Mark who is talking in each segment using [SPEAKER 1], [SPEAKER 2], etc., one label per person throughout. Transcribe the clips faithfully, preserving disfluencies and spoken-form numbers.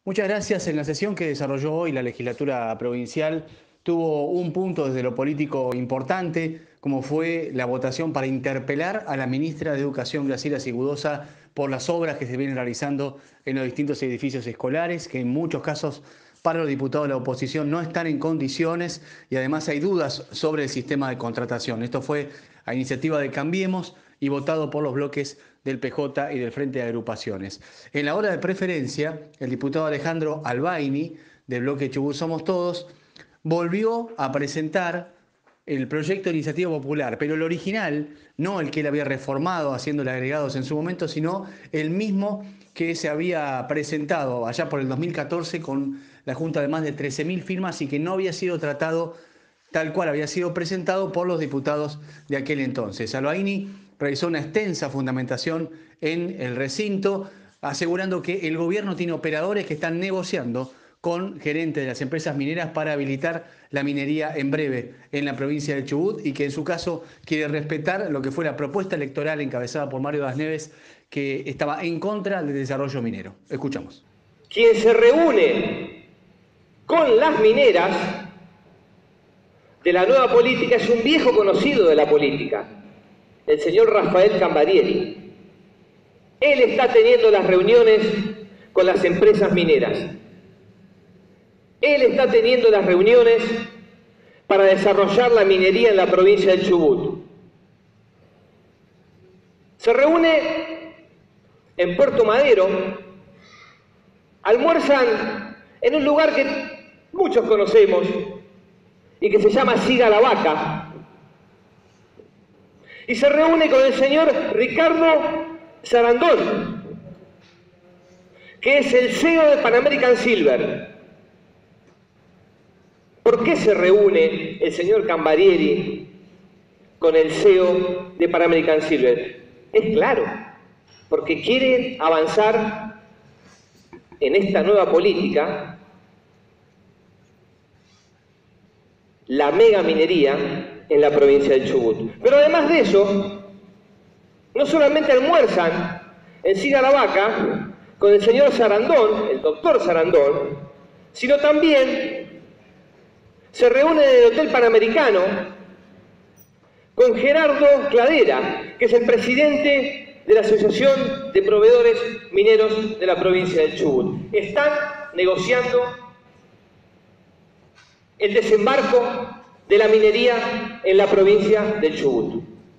[SPEAKER 1] Muchas gracias. En la sesión que desarrolló hoy la legislatura provincial tuvo un punto desde lo político importante, como fue la votación para interpelar a la ministra de Educación, Graciela Sigudosa, por las obras que se vienen realizando en los distintos edificios escolares, que en muchos casos para los diputados de la oposición no están en condiciones y además hay dudas sobre el sistema de contratación. Esto fue a iniciativa de Cambiemos y votado por los bloques del P J y del Frente de Agrupaciones. En la hora de preferencia, el diputado Alejandro Albaini, del bloque Chubut Somos Todos, volvió a presentar el proyecto de iniciativa popular, pero el original, no el que él había reformado haciéndole agregados en su momento, sino el mismo que se había presentado allá por el dos mil catorce con la junta de más de trece mil firmas y que no había sido tratado tal cual había sido presentado por los diputados de aquel entonces. Albaini realizó una extensa fundamentación en el recinto, asegurando que el gobierno tiene operadores que están negociando con gerentes de las empresas mineras para habilitar la minería en breve en la provincia de Chubut y que en su caso quiere respetar lo que fue la propuesta electoral encabezada por Mario Das Neves, que estaba en contra del desarrollo minero. Escuchamos.
[SPEAKER 2] Quien se reúne con las mineras de la nueva política es un viejo conocido de la política, el señor Rafael Cambarieri. Él está teniendo las reuniones con las empresas mineras. Él está teniendo las reuniones para desarrollar la minería en la provincia del Chubut. Se reúne en Puerto Madero, almuerzan en un lugar que muchos conocemos y que se llama Siga la Vaca, y se reúne con el señor Ricardo Sarandón, que es el C E O de Pan American Silver. ¿Por qué se reúne el señor Cambarieri con el C E O de Pan American Silver? Es claro, porque quieren avanzar en esta nueva política la mega minería en la provincia del Chubut. Pero además de eso, no solamente almuerzan en Siga la Vaca con el señor Sarandón, el doctor Sarandón, sino también se reúne en el Hotel Panamericano con Gerardo Cladera, que es el presidente de la Asociación de Proveedores Mineros de la provincia del Chubut. Están negociando el desembarco de la minería en la provincia del Chubut.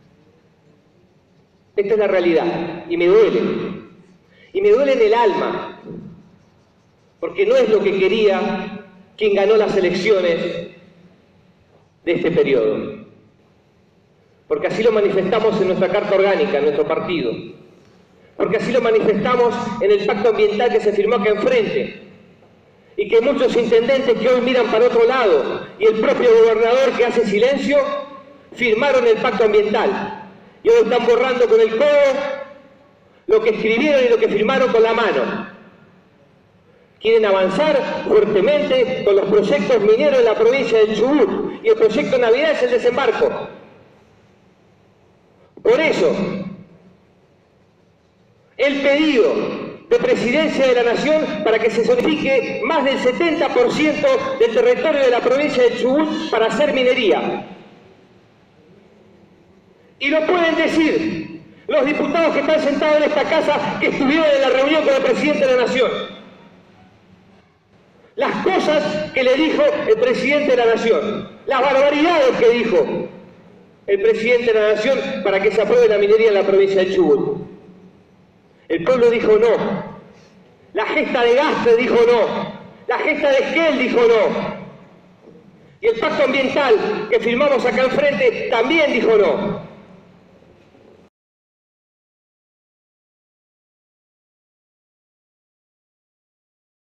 [SPEAKER 2] Esta es la realidad y me duele. Y me duele en el alma, porque no es lo que quería quien ganó las elecciones de este periodo. Porque así lo manifestamos en nuestra carta orgánica, en nuestro partido. Porque así lo manifestamos en el pacto ambiental que se firmó acá enfrente. Y que muchos intendentes que hoy miran para otro lado y el propio gobernador que hace silencio, firmaron el pacto ambiental. Y hoy están borrando con el codo lo que escribieron y lo que firmaron con la mano. Quieren avanzar fuertemente con los proyectos mineros en la provincia del Chubut. Y el proyecto Navidad es el desembarco. Por eso, el pedido de Presidencia de la Nación para que se zonifique más del setenta por ciento del territorio de la provincia de Chubut para hacer minería. Y lo pueden decir los diputados que están sentados en esta casa que estuvieron en la reunión con el Presidente de la Nación. Las cosas que le dijo el Presidente de la Nación, las barbaridades que dijo el Presidente de la Nación para que se apruebe la minería en la provincia de Chubut. El pueblo dijo no. La gesta de Gastre dijo no. La gesta de Esquel dijo no. Y el pacto ambiental que firmamos acá enfrente también dijo no.